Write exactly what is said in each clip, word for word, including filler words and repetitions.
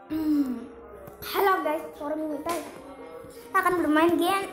Hmm. Halo guys, sore minggu kita akan bermain game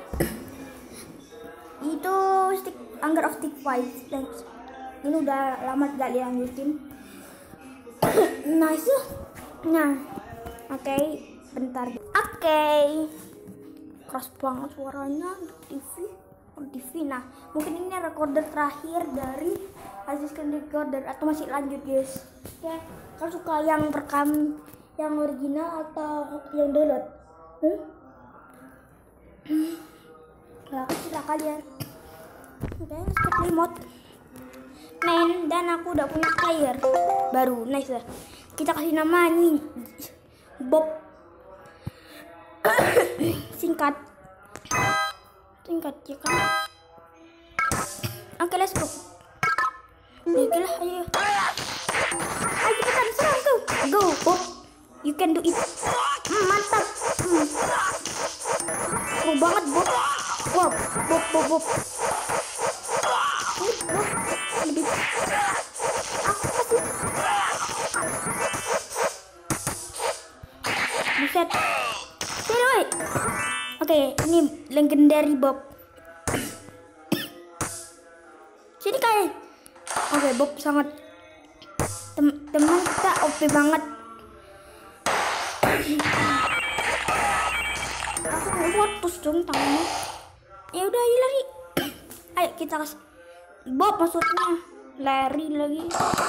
itu stick Hunger of Stick Fight. Ini udah lama gak dilanjutin. Nice. Nah, oke, okay. Bentar. Oke, okay. Keras banget suaranya di T V. T V. Nah, mungkin ini recorder terakhir dari hasil screen recorder atau masih lanjut guys. Ya, kalau suka yang rekam yang original atau yang download, hmm? Nah, silahkan kalian. Oke, skip remote. Main, dan aku udah punya player baru. Nice lah. Kita kasih nama ini Bob. Singkat. Singkat ya kan. Oke, let's go. Oke lah, ayo. Ayo kita serang tuh. Go, Bob. You can do it. Hmm, mantap. Hmm. Seru banget, Bob. Bob, Bob, Bob, Bob. Ini Bob lebih. Apa sih? Buset. Oke, okay, ini legendary Bob. Sini kalian. Oke, okay, Bob sangat tem teman kita O P banget. Aku mau putus dong tangannya. Ya udah, ayo lari. Ayo kita kasih Bob, maksudnya lari lagi.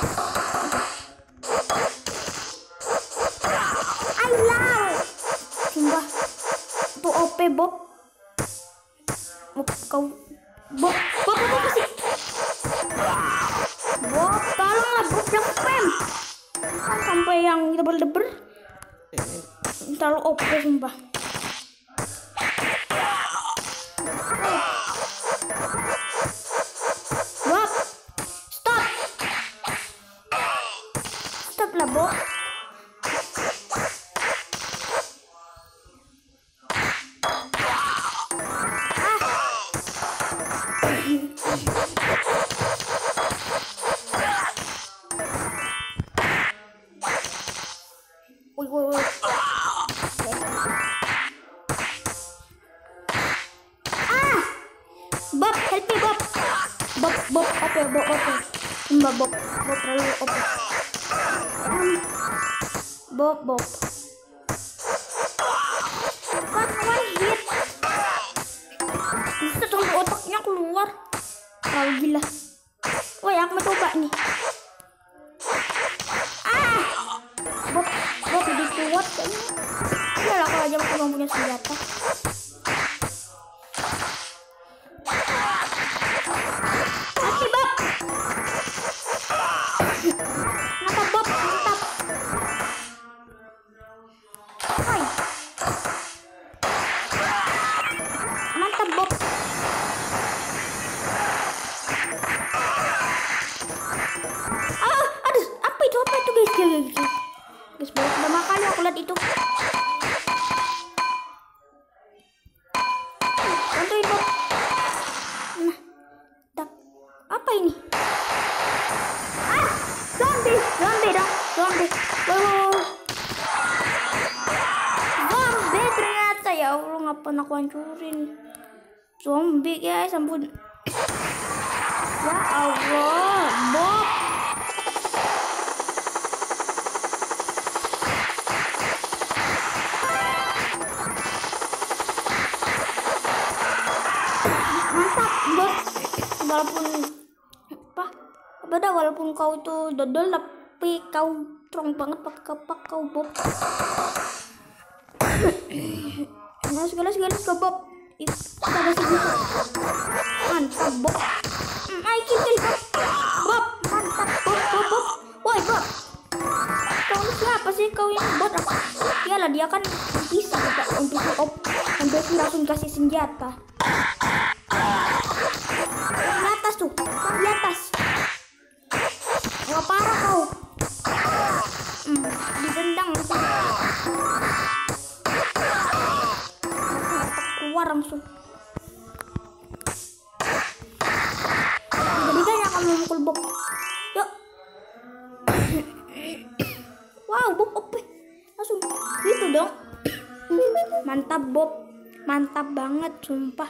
Ayo lari. Sumpah itu O P Bob. Oh, kau Bob, Bob apa sih? Bob, tolonglah Bob, yang spam. Kan sampai yang deber-deber. Terlalu O P sumpah. Bob, stop. Stop lah Bob. Woi, woi, woi. Ah, Bob, help me Bob. Bob, Bob, oke, Bob, oke. Mbak Bob, Bob terlalu oke. Um, Bob, Bob. Bukan one hit. Bisa sampai otaknya keluar. Terlalu gila. Woi, aku mau coba nih. Ah, Bob, Bob lebih kuat kayaknya. Ya lah, kalau aja aku belum punya senjata. Mati Bob. Mantap Bob, mantap. Hai. Mantap Bob. Ah, aduh, apa itu apa itu guys, guys, guys. Guys, baru pertama kali aku lihat itu. Bantuin Bob. Nah, tak. Apa ini? Ah, zombie, zombie dong, zombie. Wow, zombie ternyata, ya Allah, ngapain aku hancurin? Zombie guys, ampun. Ya Allah, Bob. Mantap Bob, walaupun apa beda walaupun kau itu dodol tapi kau strong banget pakai kapak kau Bob. Nah, segala segala ke Bob itu ada segitu. Mantap Bob. Hmm, ayo kill Bob. Bob, mantap Bob, Bob, Bob. Woi Bob, kau siapa sih kau yang bot apa? Iyalah, dia kan bisa kita untuk op sampai langsung kasih senjata. Di atas tuh, kan di atas. Wah, parah kau. Hmm, didendang langsung. Keluar langsung. Jadi kan yang akan memukul Bob. Yuk. Wow, Bob O P. Langsung. Gitu dong. Mantap Bob, mantap banget sumpah.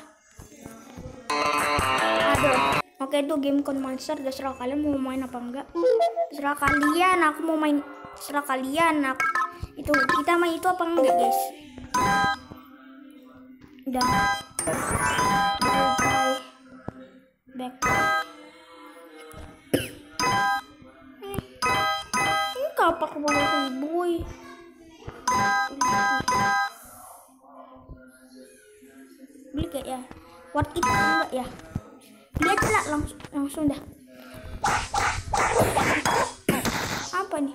Aduh. Oke, itu game Con Monster, terserah kalian mau main apa enggak. Terserah kalian, aku mau main. Terserah kalian, aku itu kita main itu apa enggak guys. Udah. Back. Ini kapak kepada boy. Beli gak ya? What it enggak ya? Lihat lah langsung langsung dah. Apa nih?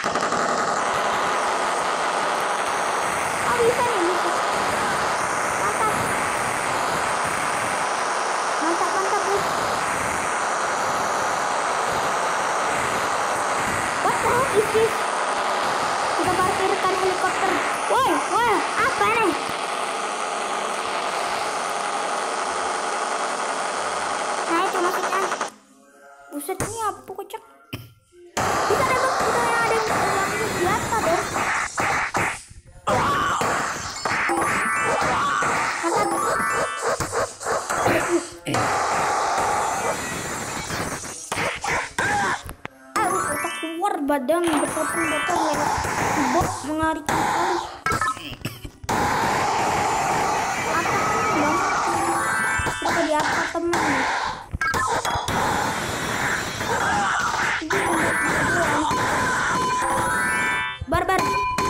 Oh bisa nih bisa. Mantap. Mantap mantap nih. What the heck is this? Kita parkirkan helikopter. Woi, woi, apa nih? Nah itu maksudnya. Buset, ini apa kocak? Bisa deh bang, bisa yang ada yang biasa deh. Ah, otak keluar badan berpotong-potong lewat bot mengerikan sekali. Apa bang? Kita di apartemen nih. Barbar.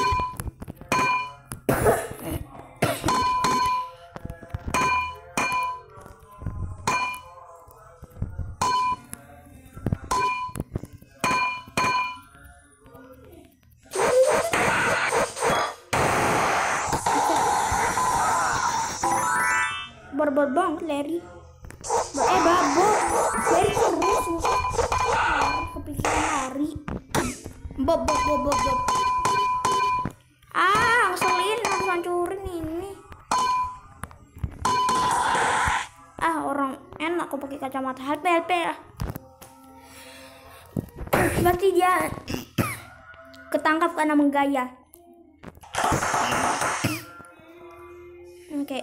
Barbar banget Larry. Eh babo, Larry terus kepikiran lari. Bob, bob, bob, bob, bob. Ah, ngeselin, harus hancurin ini. Ah, orang enak aku pakai kacamata. H P, H P ya. Berarti dia ketangkap karena menggaya. Oke. Okay.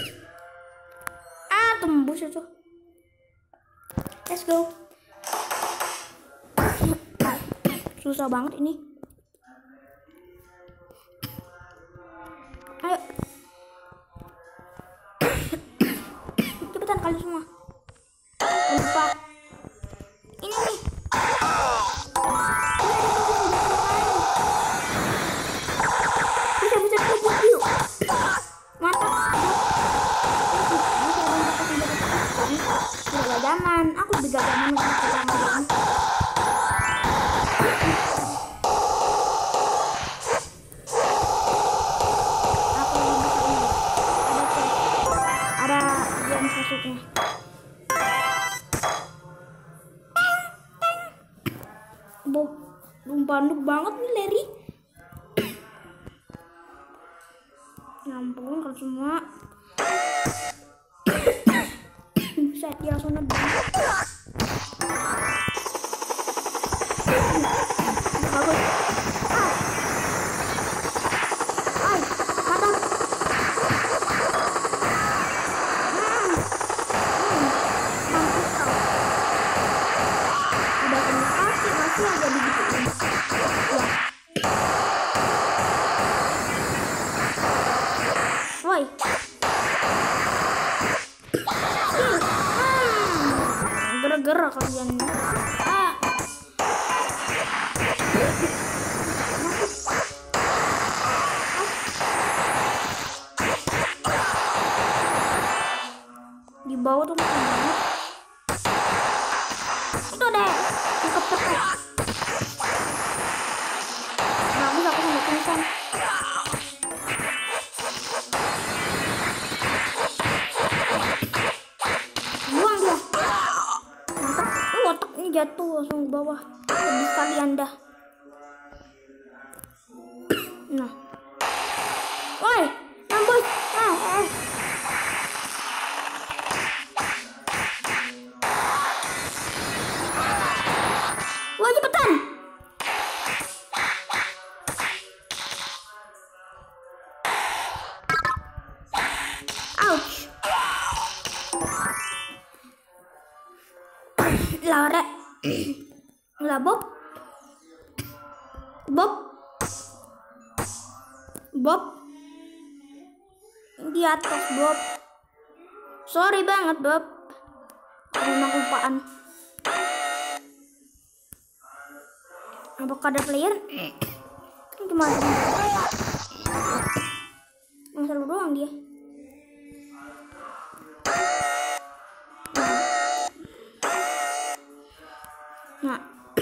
Ah, tembus itu. Let's go. Susah banget ini. Ayo. Cepetan kali semua. Lupa. Ini nih. Bisa bisa bisa yuk. Mantap. Tidak zaman. Aku lebih gak zaman untuk zaman. Boh, banduk banget nih Larry. Nyampun kalau semua. Bisa dia langsung nebang. Bagus. Ay, matang. Masih aja digituin. Wah. Woi. Hmm. Gerak-gerak kalian. Ah. Di bawah tuh makan banget. Itu deh. Cepet-cepet. Bagus aku sampai pingsan. Buang dia. Mantap. Uh, otaknya jatuh langsung ke bawah. Lebih sekali Anda. Nah. Woi, nambah. Ah, eh. Wah, cepetan. Lare. Lah Bob. Bob. Bob. Di atas Bob. Sorry banget Bob. Memang kelupaan. Apakah ada player? Gimana? Masa lu doang dia. Nah.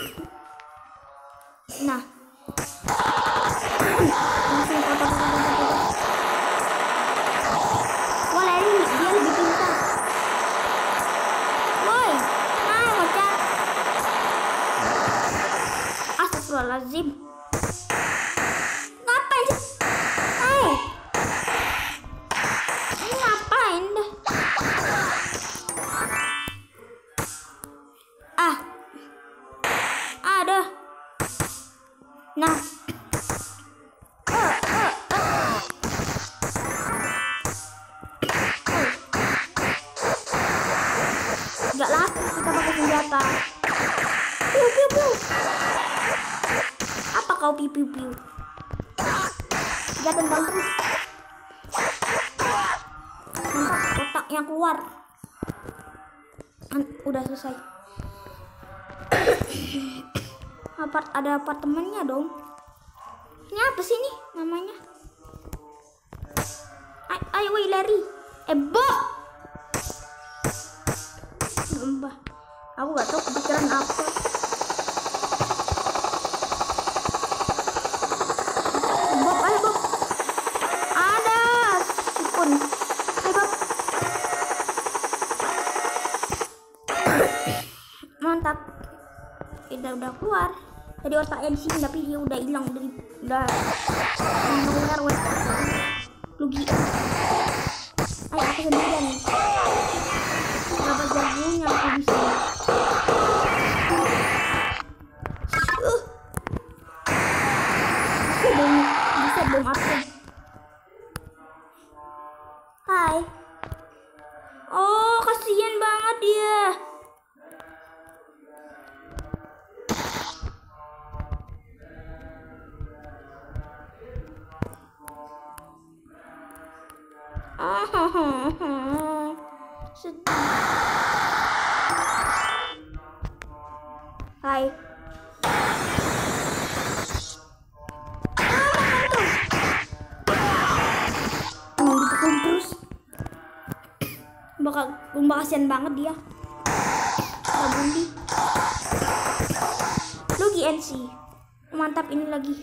Nah. Wah, lari dia lebih pintar. Woi, nah ngocak. Astagfirullahaladzim. Ngapain sih? Hai. Ini ngapain dah? Ah. Ada. Nah. Gak laku kita pakai senjata. Piu piu piu. Apa kau piu piu piu? Dia tendang terus. Mantap, otaknya keluar. Udah selesai. Apart ada apartemennya dong. Ini apa sih nih namanya? Ayo woi lari. Eh Bo. Mbah. Aku gak tahu kepikiran apa. Bob, ayo Bob. Ada sipun. Ayo Bob. Mantap. Udah udah keluar. Tadi otaknya di sini tapi dia udah hilang dari udah mengeluar wes. Lugi. Ayo aku sendirian nih. Berapa jagonya aku di sini. Uh. Bisa dong, bisa dong aku. Hai. Oh, kasihan banget dia. Sedih. Hai. Oh, dipukul terus. Bakal bakal kasihan banget dia. Gak bundi. Lu G N C. Mantap ini lagi.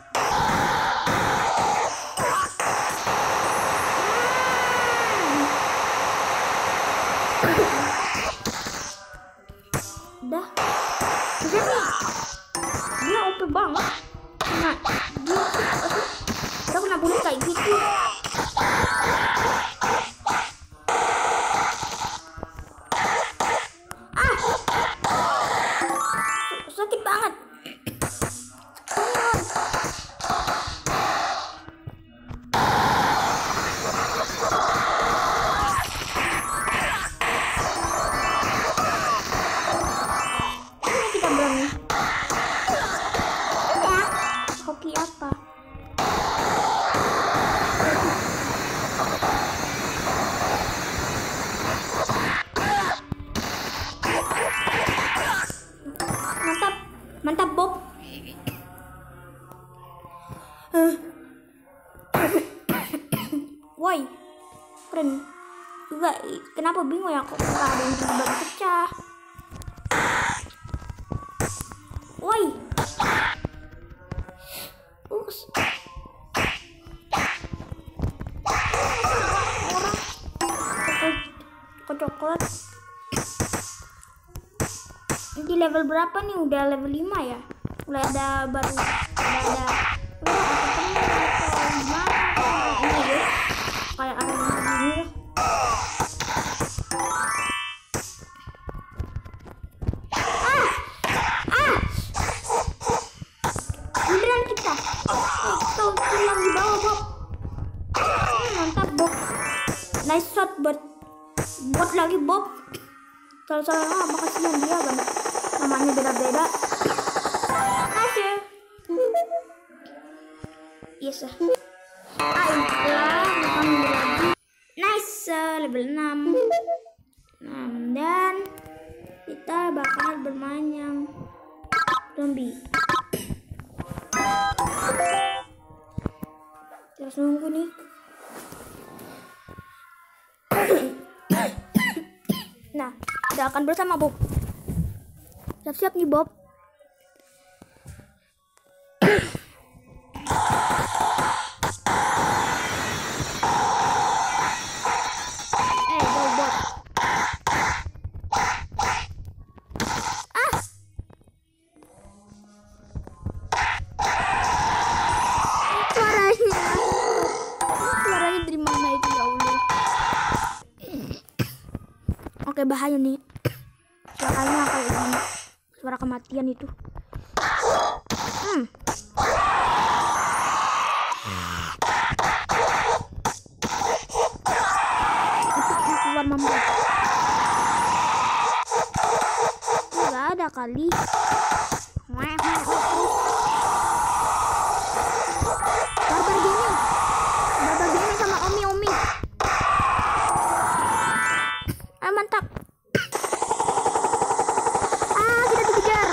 Udah. Udah nih. Dia O P banget. Nah, dia udah kena bunuh kayak gitu. Ah. Sakit banget. Hoki apa? Mantap, mantap Bob. Woi, keren. Juga, kenapa bingung ya kok ada yang tiba-tiba pecah? Woi. Us. Orang ke coklat. Di level berapa nih? Udah level lima ya? Mulai ada baru udah ada ini deh. Kayak ada yang begini loh. Nice shot buat buat lagi Bob. Salah-salah apa kasihan dia banget. Namanya beda-beda. Asyik. Yes ah. Ayolah, bukan lagi. Nice, level enam. Nah, dan kita bakal bermain yang zombie. Terus nunggu nih. Nah, kita akan bersama Bob. Siap-siap nih Bob. Eh, Bob, Bob. Ah. Suaranya. Suaranya dari mana itu ya Allah. Oke, bahaya nih. Suaranya kayak gini. Suara kematian itu. Hmm. Itu keluar mama. Enggak ada kali. Barbar gini. Barbar gini sama Omi-Omi. Ah, mantap. Ah, kita dikejar.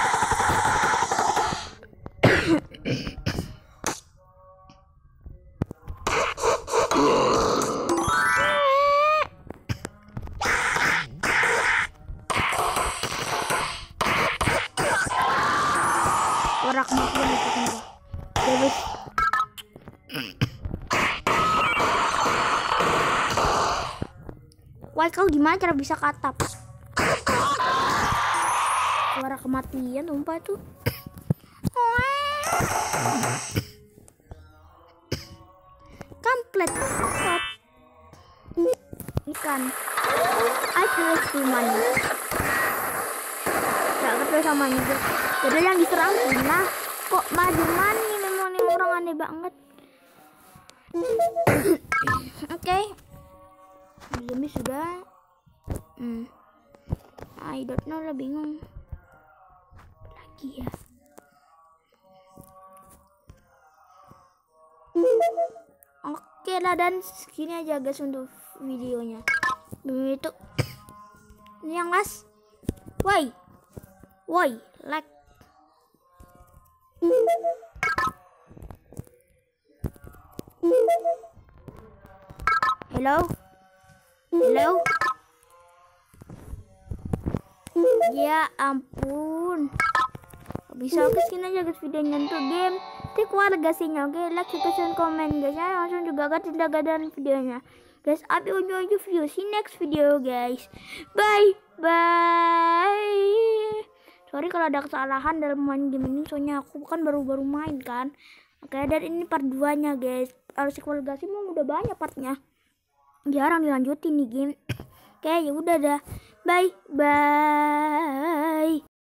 Suara kematian itu kan. Jadi wah, kau gimana cara bisa ke atap? Suara kematian sumpah tuh. Komplit. Ikan. Aku cuman gak ketemu sama ini. Jadi yang diserang Cina kok maju mani, memang ini orang aneh banget. Oke. Okay. Zombie sudah. Hmm. I don't know lah, bingung. Lagi ya. Oke lah, dan segini aja guys untuk videonya. Itu. Ini yang last. Woi. Woi, like. Hello. Hello. Ya ampun. Bisa oke, sini aja guys videonya untuk game Tik Warga Sinyal. Oke, like, subscribe, komen guys ya. Langsung juga kan tidak ada videonya guys. Api ujung-ujung video. See next video guys. Bye bye. Sorry kalau ada kesalahan dalam main game ini, soalnya aku kan baru-baru main kan. Oke, dan ini part dua nya guys. Harus Warga Sinyal udah banyak partnya. Jarang dilanjutin nih game. Oke, ya udah dah. Bye bye.